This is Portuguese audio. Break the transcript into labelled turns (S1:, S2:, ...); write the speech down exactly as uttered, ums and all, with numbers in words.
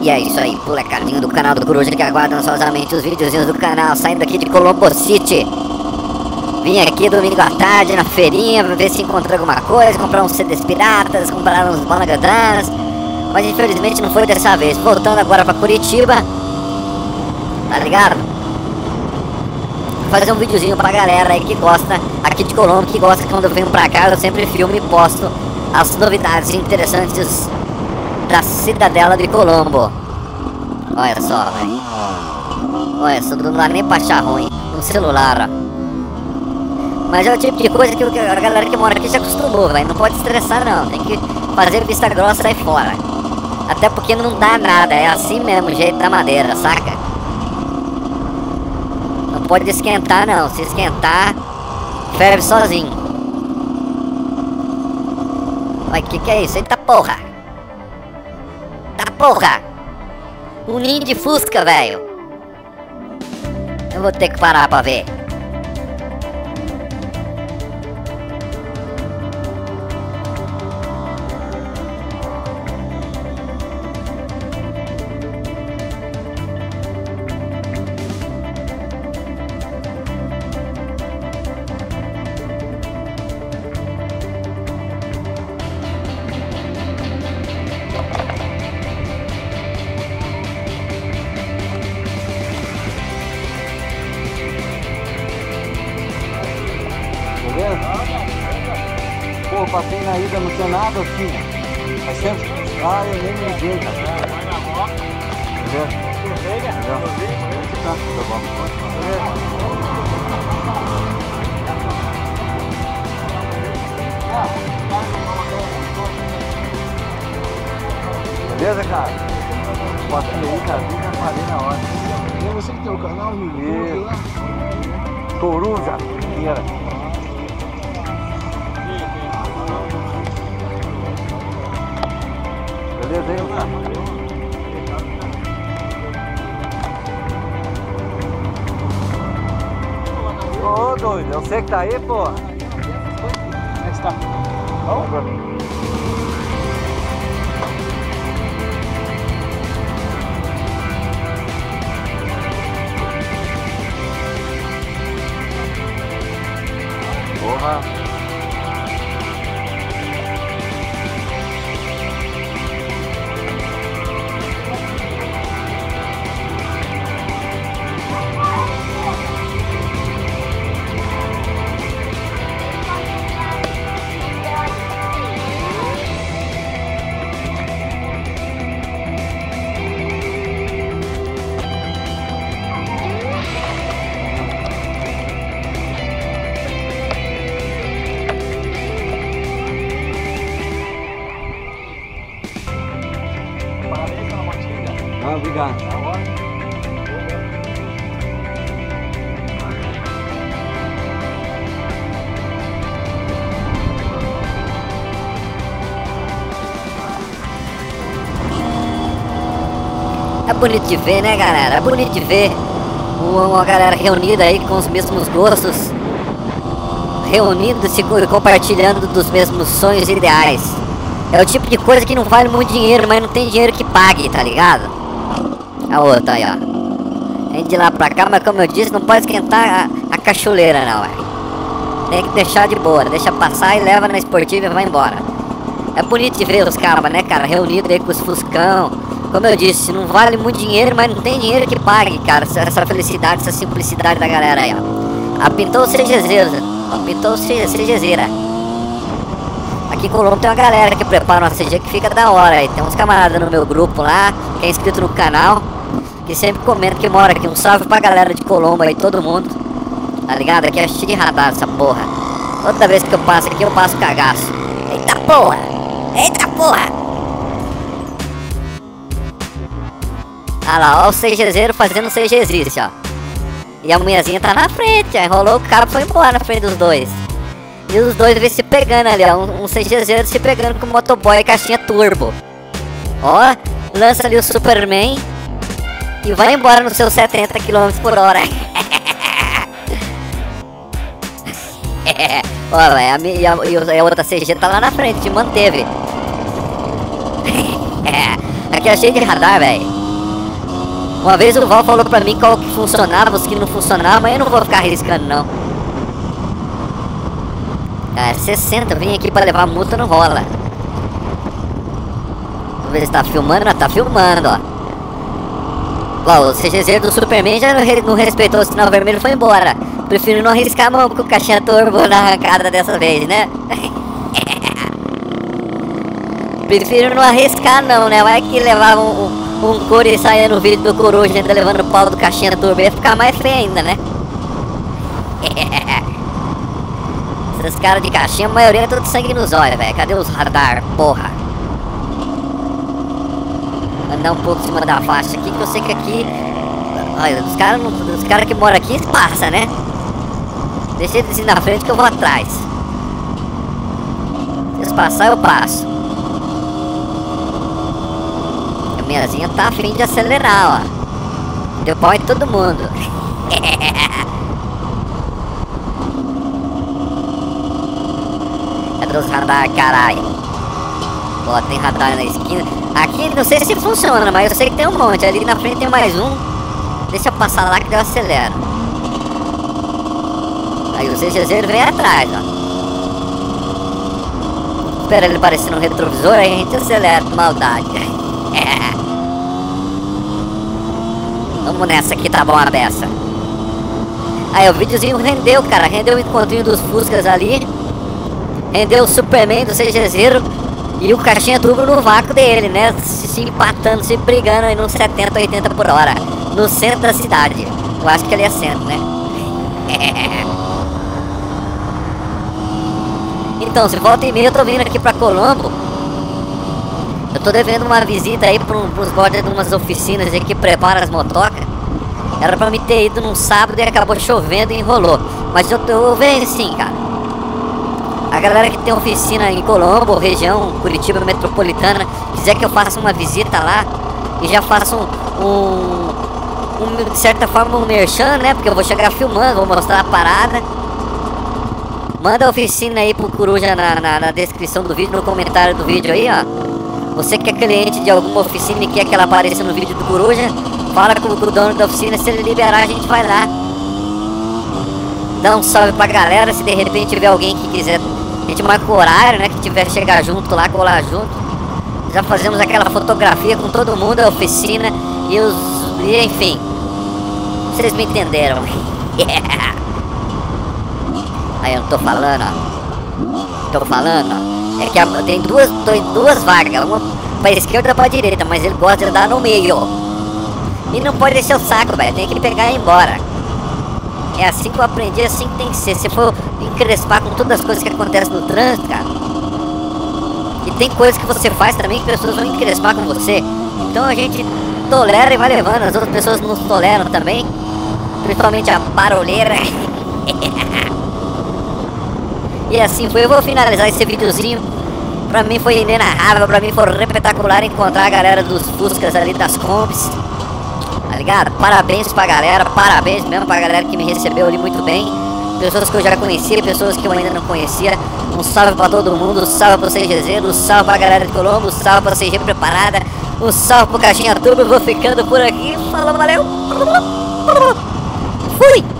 S1: E é isso aí, molecadinho do canal do Coruja que aguarda ansiosamente os videozinhos do canal, saindo aqui de Colombo City. Vim aqui domingo à tarde na feirinha pra ver se encontrei alguma coisa, comprar uns C Ds piratas, comprar uns banagadranas, mas infelizmente não foi dessa vez. Voltando agora pra Curitiba, tá ligado? Fazer um videozinho pra galera aí que gosta aqui de Colombo, que gosta que quando eu venho pra cá eu sempre filmo e posto as novidades interessantes da cidadela de Colombo. Olha só, velho. Olha só, não dá nem pra achar ruim no celular, ó. Mas é o tipo de coisa que a galera que mora aqui já acostumou, velho. Não pode estressar não, tem que fazer vista grossa e sair fora. Até porque não dá nada, é assim mesmo, o jeito da madeira, saca? Não pode esquentar não, se esquentar, ferve sozinho. Olha, que que é isso? Eita porra! Tá porra! Um ninho de fusca, velho! Eu vou ter que parar pra ver.
S2: Pô, passei na ida, não tinha nada assim. Mas sempre. Ah, eu nem me liguei, cara. Entendeu? Entendeu? Tá, tá bom. Beleza, cara? Passei aí, cara. Vim já parei na hora.
S3: É você que tem o canal no YouTube lá?
S2: Coruja, inteira. Beleza aí, cara? Ô, doido, eu sei que tá aí, pô.
S3: Como é que está?
S2: Vamos pra mim. Porra. Ah, obrigado.
S1: É bonito de ver, né, galera? É bonito de ver uma, uma galera reunida aí com os mesmos gostos, reunindo-se e compartilhando dos mesmos sonhos e ideais. É o tipo de coisa que não vale muito dinheiro, mas não tem dinheiro que pague, tá ligado? A outra aí, ó. Vem de lá pra cá, mas como eu disse, não pode esquentar a, a cachoeira não, velho. Tem que deixar de boa, deixa passar e leva na esportiva e vai embora. É bonito de ver os caras, né, cara, reunidos aí com os fuscão. Como eu disse, não vale muito dinheiro, mas não tem dinheiro que pague, cara, essa, essa felicidade, essa simplicidade da galera aí, ó. A pintou o CGzeira, a pintou o CGzeira. Aqui em Colombo tem uma galera que prepara uma C G que fica da hora aí. Tem uns camaradas no meu grupo lá, que é inscrito no canal, que sempre comenta que mora aqui. Um salve pra galera de Colombo aí, todo mundo. Tá ligado? Aqui é cheio de radar essa porra. Toda vez que eu passo aqui, eu passo cagaço. Eita porra! Eita porra! Ah lá, ó o CGzeiro fazendo CGzice, ó. E a mulherzinha tá na frente, aí rolou, o cara foi embora na frente dos dois. E os dois vêm se pegando ali, ó. Um, um CGzeiro se pegando com o motoboy e caixinha turbo. Ó, lança ali o Superman e vai embora nos seus setenta quilômetros por hora. Ó, véio, a, e, a, e a outra C G tá lá na frente, te manteve. Aqui é cheio de radar, velho. Uma vez o Val falou pra mim qual que funcionava, os que não funcionavam, mas eu não vou ficar arriscando não. É, sessenta, vim aqui pra levar multa, não rola. Vamos ver se tá filmando, não, tá filmando, ó. Ó, o C G Z do Superman já não, re não respeitou o sinal vermelho e foi embora. Prefiro não arriscar a mão com o caixinha turbo na arrancada dessa vez, né? Prefiro não arriscar não, né? Vai que levava um, um, um couro e saia no vídeo do Coruja ainda levando o pau do caixinha turbo, ia ficar mais feio ainda, né? Esses caras de caixinha, a maioria é tudo sangue nos olhos, velho. Cadê os radar, porra? Andar um pouco em cima da faixa aqui, que eu sei que aqui... Olha, os caras os cara que moram aqui, eles passam, né? Deixa eles ir na frente que eu vou atrás. Se eles passar, eu passo. A minhazinha tá a fim de acelerar, ó. Deu pau em todo mundo. Cadê os radar, caralho? Ó, tem radar na esquina. Aqui não sei se funciona, mas eu sei que tem um monte. Ali na frente tem mais um. Deixa eu passar lá que eu acelero. Aí o C G Z vem atrás, ó. Espera ele aparecer no retrovisor, aí a gente acelera com maldade. É. Vamos nessa aqui, tá bom a beça. Aí o videozinho rendeu, cara. Rendeu o encontrinho dos Fuscas ali. Rendeu o Superman do C G Z e o caixinha turbo no vácuo dele, né? Se, se empatando, se brigando aí nos setenta, oitenta por hora. No centro da cidade. Eu acho que ali é centro, né? Então, se volta e meia eu tô vindo aqui pra Colombo. Eu tô devendo uma visita aí pro, pros bordes de umas oficinas aí que preparam as motocas. Era pra me ter ido num sábado e acabou chovendo e enrolou. Mas eu, eu venho sim, cara. A galera que tem oficina em Colombo, região Curitiba metropolitana, quiser que eu faça uma visita lá e já faça um, um, um de certa forma um merchan, né? Porque eu vou chegar filmando, vou mostrar a parada. Manda a oficina aí pro Coruja na, na, na descrição do vídeo, no comentário do vídeo aí, ó. Você que é cliente de alguma oficina e quer que ela apareça no vídeo do Coruja, fala com o dono da oficina, se ele liberar a gente vai lá. Dá um salve pra galera, se de repente tiver alguém que quiser. A gente marca o horário, né? Que tiver chegar junto lá, colar junto. Já fazemos aquela fotografia com todo mundo, a oficina e os... E, enfim. Vocês me entenderam. Yeah. Aí eu não tô falando, ó. Tô falando, ó. É que a, tem duas, duas vagas, uma pra esquerda e pra direita, mas ele gosta de dar no meio. E não pode deixar o saco, velho. Tem que pegar e ir embora. É assim que eu aprendi, é assim que tem que ser. Se for encrespar com todas as coisas que acontecem no trânsito, cara. E tem coisas que você faz também que pessoas vão encrespar com você. Então a gente tolera e vai levando. As outras pessoas nos toleram também. Principalmente a barulheira. E assim foi. Eu vou finalizar esse videozinho. Pra mim foi inenarrável. Pra mim foi espetacular encontrar a galera dos Fuscas ali, das Combis. Tá ligado? Parabéns pra galera, parabéns mesmo pra galera que me recebeu ali muito bem. Pessoas que eu já conhecia, pessoas que eu ainda não conhecia. Um salve pra todo mundo, um salve pro C G Z, um salve pra galera de Colombo, um salve pra C G Preparada, um salve pro Caixinha Turbo. Vou ficando por aqui, falou, valeu, fui!